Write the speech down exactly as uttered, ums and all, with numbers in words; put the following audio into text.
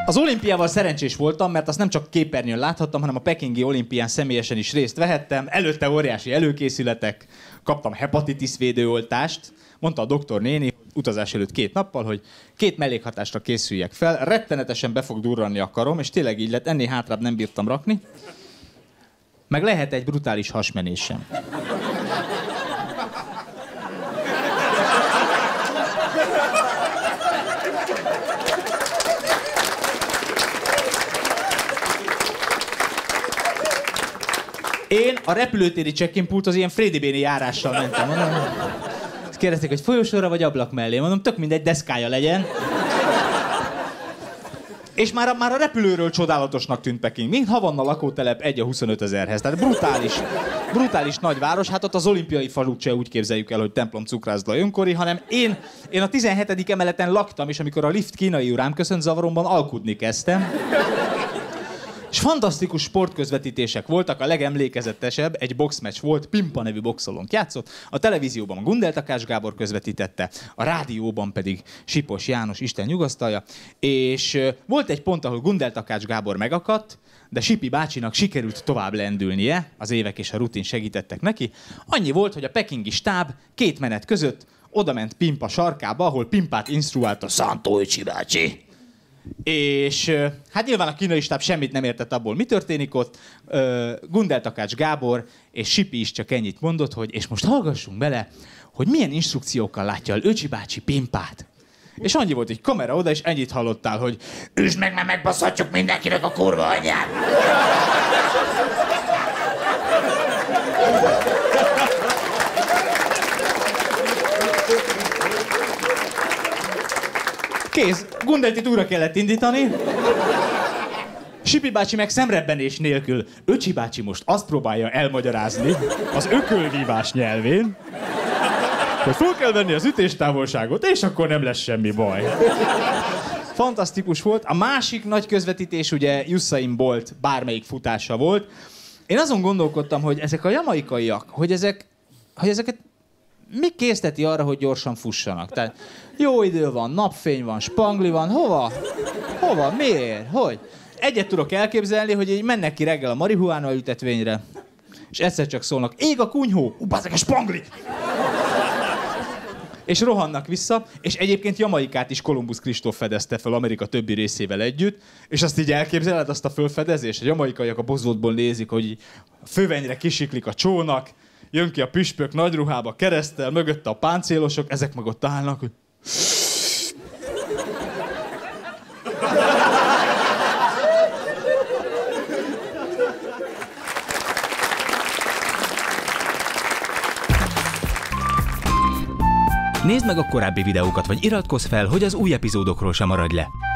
Az olimpiával szerencsés voltam, mert azt nem csak képernyőn láthattam, hanem a pekingi olimpián személyesen is részt vehettem. Előtte óriási előkészületek, kaptam hepatitis védőoltást. Mondta a doktor néni utazás előtt két nappal, hogy két mellékhatásra készüljek fel, rettenetesen be fog durranni a karom, és tényleg így lett, ennél hátrább nem bírtam rakni. Meg lehet egy brutális hasmenésem. Én a repülőtéri check-in pulthoz ilyen Frédi Béni járással mentem. Mondom, kérdezték, hogy folyosóra vagy ablak mellé. Mondom, tök mindegy, deszkája legyen. És már a, már a repülőről csodálatosnak tűnt Peking. Mint Havanna lakótelep egy a huszonöt ezerhez. Tehát brutális, brutális nagyváros. Hát ott az olimpiai falut se úgy képzeljük el, hogy templom cukrászda önkori, hanem én, én a tizenhetedik emeleten laktam, és amikor a lift kínai urám köszönt zavaromban, alkudni kezdtem. És fantasztikus sportközvetítések voltak, a legemlékezetesebb egy boxmeccs volt, Pimpa nevű boxolónk játszott, a televízióban a Gundel Takács Gábor közvetítette, a rádióban pedig Sipos János, Isten nyugasztalja, és volt egy pont, ahol Gundel Takács Gábor megakadt, de Sipi bácsinak sikerült tovább lendülnie, az évek és a rutin segítettek neki. Annyi volt, hogy a pekingi stáb két menet között odament Pimpa sarkába, ahol Pimpát instruált a Szantóicsi bácsi. És hát nyilván a kínai stáb semmit nem értett abból, mi történik ott. Gundel Takács Gábor és Sipi is csak ennyit mondott, hogy és most hallgassunk bele, hogy milyen instrukciókkal látja el Öcsi bácsi Pimpát. És annyi volt, hogy kamera oda, és ennyit hallottál, hogy üsd meg, mert megbaszhatjuk mindenkinek a kurva anyját. Kész, Gundeltit újra kellett indítani. Sipi bácsi meg szemrebbenés nélkül. Öcsi bácsi most azt próbálja elmagyarázni az ökölvívás nyelvén, hogy fel kell venni az ütéstávolságot, és akkor nem lesz semmi baj. Fantasztikus volt. A másik nagy közvetítés ugye Usain Bolt bármelyik futása volt. Én azon gondolkodtam, hogy ezek a jamaikaiak, hogy ezek, hogy ezeket mi készteti arra, hogy gyorsan fussanak? Tehát jó idő van, napfény van, spangli van, hova? Hova? Miért? Hogy? Egyet tudok elképzelni, hogy így mennek ki reggel a marihuána ültetvényre, és egyszer csak szólnak, ég a kunyhó, ú, bazzeg a spangli! És rohannak vissza, és egyébként Jamaikát is Kolumbusz Kristóf fedezte fel Amerika többi részével együtt, és azt így elképzeled, azt a fölfedezést, a jamaikaiak a bozótból nézik, hogy a fővenyre kisiklik a csónak, jön ki a püspök nagy ruhába kereszttel, mögötte a páncélosok, ezek meg ott állnak, hogy... Nézd meg a korábbi videókat, vagy iratkozz fel, hogy az új epizódokról sem maradj le.